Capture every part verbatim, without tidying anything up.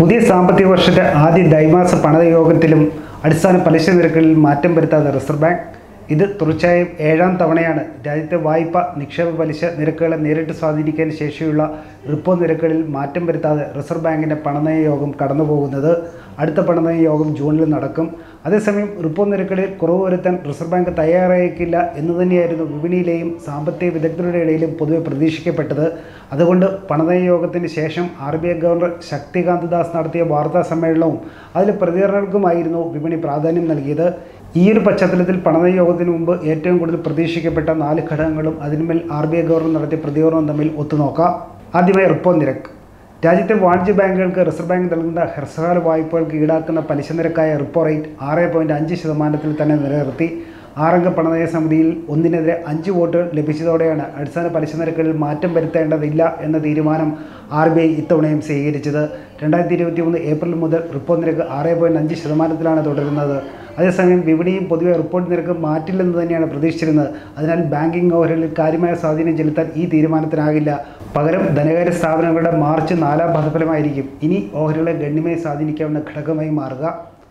പുതിയ സാമ്പത്തിക വർഷത്തെ ആദ്യ ദ്വൈമാസ പണയോഗത്തിലും അടിസ്ഥാന പലിശ നിരക്കുകളിൽ മാറ്റം വരുത്താതെ റിസർവ് ബാങ്ക്. ഇത് തുടർച്ചയായും ഏഴാം തവണയാണ് രാജ്യത്തെ വായ്പ നിക്ഷേപ പലിശ നിരക്കുകളെ നേരിട്ട് സ്വാധീനിക്കാൻ ശേഷിയുള്ള റിപ്പോ നിരക്കുകളിൽ മാറ്റം വരുത്താതെ റിസർവ് ബാങ്കിൻ്റെ പണനയ യോഗം കടന്നുപോകുന്നത്. അടുത്ത പണനയ യോഗം ജൂണിൽ നടക്കും. അതേസമയം റിപ്പോ നിരക്കുകളിൽ കുറവ് വരുത്താൻ റിസർവ് ബാങ്ക് തയ്യാറായേക്കില്ല എന്ന് തന്നെയായിരുന്നു വിപണിയിലെയും സാമ്പത്തിക വിദഗ്ധരുടെ ഇടയിലും പൊതുവെ പ്രതീക്ഷിക്കപ്പെട്ടത്. അതുകൊണ്ട് പണനയ യോഗത്തിന് ശേഷം R B I governor Shaktikanta Das നടത്തിയ വാർത്താ സമ്മേളനവും അതിലെ പ്രതികരണങ്ങൾക്കുമായിരുന്നു വിപണി പ്രാധാന്യം നൽകിയത്. ഈ ഒരു പശ്ചാത്തലത്തിൽ പണനയ യോഗത്തിന് മുമ്പ് ഏറ്റവും കൂടുതൽ പ്രതീക്ഷിക്കപ്പെട്ട നാല് ഘടകങ്ങളും അതിന്മേൽ ആർ ബി ഐ ഗവർണർ നടത്തിയ പ്രതികരണവും തമ്മിൽ ഒത്തുനോക്കാം. ആദ്യമായി റിപ്പോ നിരക്ക്. രാജ്യത്തെ വാണിജ്യ ബാങ്കുകൾക്ക് റിസർവ് ബാങ്ക് നൽകുന്ന ഹ്രസ്വകാല വായ്പകൾക്ക് ഈടാക്കുന്ന പലിശ നിരക്കായ റിപ്പോ റേറ്റ് ആറ് പോയിൻറ്റ് അഞ്ച് ശതമാനത്തിൽ തന്നെ നിലനിർത്തി. ആറംഗ പണനയ സമിതിയിൽ ഒന്നിനെതിരെ അഞ്ച് വോട്ടുകൾ ലഭിച്ചതോടെയാണ് അടിസ്ഥാന പലിശ നിരക്കുകളിൽ മാറ്റം വരുത്തേണ്ടതില്ല എന്ന തീരുമാനം ആർ ബി ഐ ഇത്തവണയും സ്വീകരിച്ചത്. രണ്ടായിരത്തി ഇരുപത്തി മൂന്ന് ഏപ്രിൽ മുതൽ റിപ്പോ നിരക്ക് ആറ് പോയിൻറ്റ് അഞ്ച് ശതമാനത്തിലാണ് തുടരുന്നത്. അതേസമയം വിപണിയും പൊതുവെ റിപ്പോർട്ട് നിരക്ക് മാറ്റില്ലെന്ന് തന്നെയാണ് പ്രതീക്ഷിച്ചിരുന്നത്. അതിനാൽ ബാങ്കിംഗ് ഓഹരികളിൽ കാര്യമായ സ്വാധീനം ചെലുത്താൻ ഈ തീരുമാനത്തിനാകില്ല. പകരം ധനകാര്യ സ്ഥാപനങ്ങളുടെ മാർച്ച് നാലാം ഫലമായിരിക്കും ഇനി ഓഹരികളെ ഗണ്യമായി സ്വാധീനിക്കാവുന്ന ഘടകമായി മാറുക.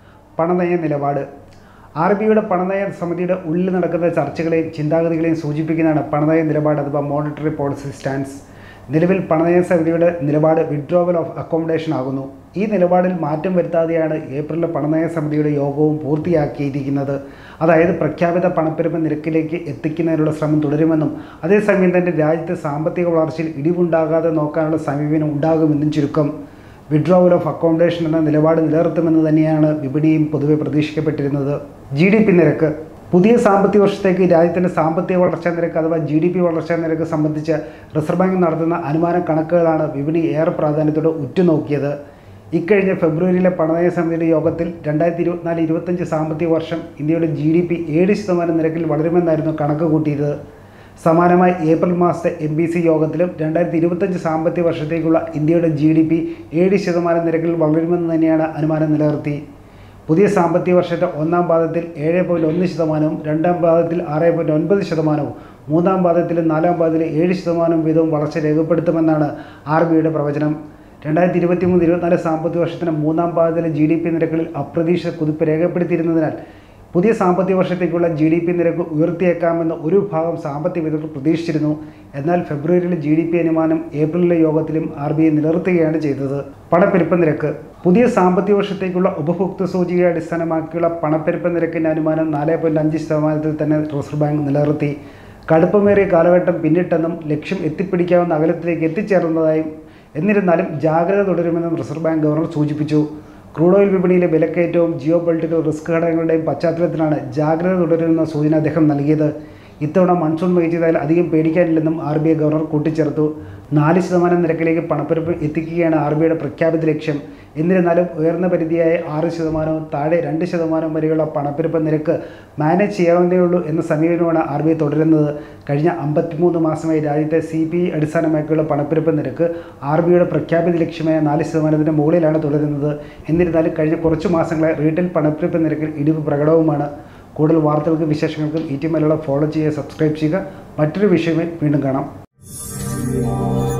പണനയ നിലപാട്. ആർ ബി ഐയുടെ പണനയ സമിതിയുടെ ഉള്ളിൽ നടക്കുന്ന ചർച്ചകളെയും ചിന്താഗതികളെയും സൂചിപ്പിക്കുന്നതാണ് പണനയ നിലപാട് അഥവാ മോണിറ്ററി പോളിസി സ്റ്റാൻസ്. നിലവിൽ പണനയ സമിതിയുടെ നിലപാട് വിഡ്രോവൽ ഓഫ് അക്കോമഡേഷൻ ആകുന്നു. ഈ നിലപാടിൽ മാറ്റം വരുത്താതെയാണ് ഏപ്രിലിലെ പണനയ സമിതിയുടെ യോഗവും പൂർത്തിയാക്കിയിരിക്കുന്നത്. അതായത് പ്രഖ്യാപിത പണപ്പെരുമ നിരക്കിലേക്ക് എത്തിക്കുന്നതിനുള്ള ശ്രമം തുടരുമെന്നും അതേസമയം തന്നെ രാജ്യത്തെ സാമ്പത്തിക വളർച്ചയിൽ ഇടിവുണ്ടാകാതെ നോക്കാനുള്ള സമീപനം ഉണ്ടാകുമെന്നും ചുരുക്കം. വിഡ്രോവൽ ഓഫ് അക്കോമഡേഷൻ എന്ന നിലപാട് നിലനിർത്തുമെന്ന് തന്നെയാണ് വിപണിയും പൊതുവെ പ്രതീക്ഷിക്കപ്പെട്ടിരുന്നത്. ജി ഡി പി നിരക്ക്. പുതിയ സാമ്പത്തിക വർഷത്തേക്ക് രാജ്യത്തിൻ്റെ സാമ്പത്തിക വളർച്ചാ നിരക്ക് അഥവാ ജി ഡി പി വളർച്ചാ നിരക്ക് സംബന്ധിച്ച് റിസർവ് ബാങ്ക് നടത്തുന്ന അനുമാന കണക്കുകളാണ് വിപണി ഏറെ പ്രാധാന്യത്തോടെ ഉറ്റുനോക്കിയത്. ഇക്കഴിഞ്ഞ ഫെബ്രുവരിയിലെ പണനയ സമിതിയുടെ യോഗത്തിൽ രണ്ടായിരത്തി ഇരുപത്തിനാല് ഇരുപത്തഞ്ച് സാമ്പത്തിക വർഷം ഇന്ത്യയുടെ ജി ഡി പി ഏഴ് ശതമാനം നിരക്കിൽ വളരുമെന്നായിരുന്നു കണക്ക് കൂട്ടിയത്. സമാനമായി ഏപ്രിൽ മാസത്തെ എം ബി സി യോഗത്തിലും രണ്ടായിരത്തി ഇരുപത്തഞ്ച് സാമ്പത്തിക വർഷത്തേക്കുള്ള ഇന്ത്യയുടെ ജി ഡി പി ഏഴ് ശതമാനം നിരക്കിൽ വളരുമെന്ന് തന്നെയാണ് അനുമാനം നിലനിർത്തി. പുതിയ സാമ്പത്തിക വർഷത്തെ ഒന്നാം പാദത്തിൽ ഏഴ് പോയിൻറ്റ് ഒന്ന് ശതമാനവും രണ്ടാം പാദത്തിൽ ആറ് പോയിൻറ്റ് ഒൻപത് ശതമാനവും മൂന്നാം പാദത്തിലും നാലാം പാദത്തിലും ഏഴ് ശതമാനം വീതവും വളർച്ച രേഖപ്പെടുത്തുമെന്നാണ് ആർ ബി ഐയുടെ പ്രവചനം. രണ്ടായിരത്തി ഇരുപത്തി മൂന്ന് ഇരുപത്തിനാല് സാമ്പത്തിക വർഷത്തിന് മൂന്നാം പാദത്തിലെ ജി ഡി പി നിരക്കുകളിൽ അപ്രതീക്ഷിത കുതിപ്പ് രേഖപ്പെടുത്തിയിരുന്നതിനാൽ പുതിയ സാമ്പത്തിക വർഷത്തേക്കുള്ള ജി ഡി പി നിരക്ക് ഉയർത്തിയേക്കാമെന്ന് ഒരു വിഭാഗം സാമ്പത്തിക വിദഗ്ധർ പ്രതീക്ഷിച്ചിരുന്നു. എന്നാൽ ഫെബ്രുവരിയിലെ ജി ഡി പി അനുമാനം ഏപ്രിലിലെ യോഗത്തിലും ആർ ബി ഐ നിലനിർത്തുകയാണ് ചെയ്തത്. പണപ്പെരുപ്പ നിരക്ക്. പുതിയ സാമ്പത്തിക വർഷത്തേക്കുള്ള ഉപഭോക്തൃ സൂചികയെ അടിസ്ഥാനമാക്കിയുള്ള പണപ്പെരുപ്പ നിരക്കിൻ്റെ അനുമാനം നാല് പോയിൻറ്റ് അഞ്ച് ശതമാനത്തിൽ തന്നെ റിസർവ് ബാങ്ക് നിലനിർത്തി. കടുപ്പമേറിയ കാലഘട്ടം പിന്നിട്ടെന്നും ലക്ഷ്യം എത്തിപ്പിടിക്കാവുന്ന അകലത്തിലേക്ക് എത്തിച്ചേർന്നതായും എന്നിരുന്നാലും ജാഗ്രത തുടരുമെന്നും റിസർവ് ബാങ്ക് ഗവർണർ സൂചിപ്പിച്ചു. ക്രൂഡ് ഓയിൽ വിപണിയിലെ വിലക്കയറ്റവും ജിയോ പൊളിറ്റിക്കൽ റിസ്ക് ഘടകങ്ങളുടെയും പശ്ചാത്തലത്തിലാണ് ജാഗ്രത തുടരുന്ന സൂചന അദ്ദേഹം നൽകിയത്. ഇത്തവണ മൺസൂൺ മികച്ചതായാൽ അധികം പേടിക്കാനില്ലെന്നും ആർ ബി ഐ ഗവർണർ കൂട്ടിച്ചേർത്തു. നാല് ശതമാനം നിരക്കിലേക്ക് പണപ്പെരുപ്പ് എത്തിക്കുകയാണ് ആർ ബി ഐയുടെ പ്രഖ്യാപിത ലക്ഷ്യം. എന്നിരുന്നാലും ഉയർന്ന പരിധിയായ ആറ് ശതമാനവും താഴെ രണ്ട് ശതമാനം വരെയുള്ള പണപ്പെരുപ്പ നിരക്ക് മാനേജ് ചെയ്യാവുന്നതേ ഉള്ളൂ എന്ന സമീപനമാണ് ആർ ബി ഐ തുടരുന്നത്. കഴിഞ്ഞ അമ്പത്തിമൂന്ന് മാസമായി രാജ്യത്തെ സി പി ഐ അടിസ്ഥാനമാക്കിയുള്ള പണപ്പെരുപ്പ നിരക്ക് ആർ ബി ഐയുടെ പ്രഖ്യാപിത ലക്ഷ്യമായ നാല് ശതമാനത്തിന് മുകളിലാണ് തുടരുന്നത്. എന്നിരുന്നാലും കഴിഞ്ഞ കുറച്ച് മാസങ്ങളായി റീറ്റെയിൽ പണപ്പെരുപ്പ നിരക്കിൽ ഇടിവ് പ്രകടവുമാണ്. കൂടുതൽ വാർത്തകൾക്കും വിശേഷങ്ങൾക്കും ഈ ടി മലയാളം ഫോളോ ചെയ്യുക, സബ്സ്ക്രൈബ് ചെയ്യുക. മറ്റൊരു വിഷയമായി വീണ്ടും കാണാം.